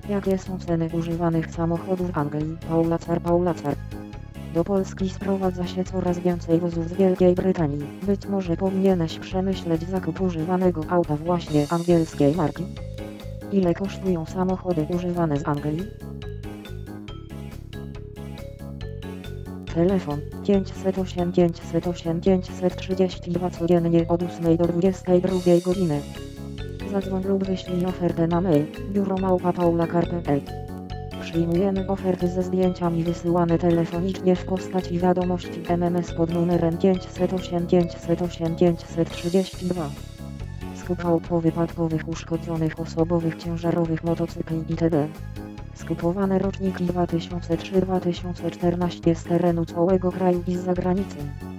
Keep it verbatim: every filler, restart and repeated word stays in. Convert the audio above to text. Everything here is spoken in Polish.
Jakie są ceny używanych samochodów w Anglii? Paula Car Paula Car. Do Polski sprowadza się coraz więcej wozów z Wielkiej Brytanii. Być może powinieneś przemyśleć zakup używanego auta właśnie angielskiej marki. Ile kosztują samochody używane z Anglii? Telefon pięćset osiem pięćset osiem pięćset trzydzieści dwa codziennie od ósmej do dwudziestej drugiej godziny. Zadzwoń lub wyślij ofertę na mail biuro małpa paula car kropka p l. Przyjmujemy oferty ze zdjęciami wysyłane telefonicznie w postaci wiadomości M M S pod numerem pięćset osiem pięćset osiem pięćset trzydzieści dwa. Skup aut powypadkowych uszkodzonych osobowych ciężarowych motocykli itd. Skupowane roczniki dwa tysiące trzy do dwa tysiące czternaście z terenu całego kraju i z zagranicy.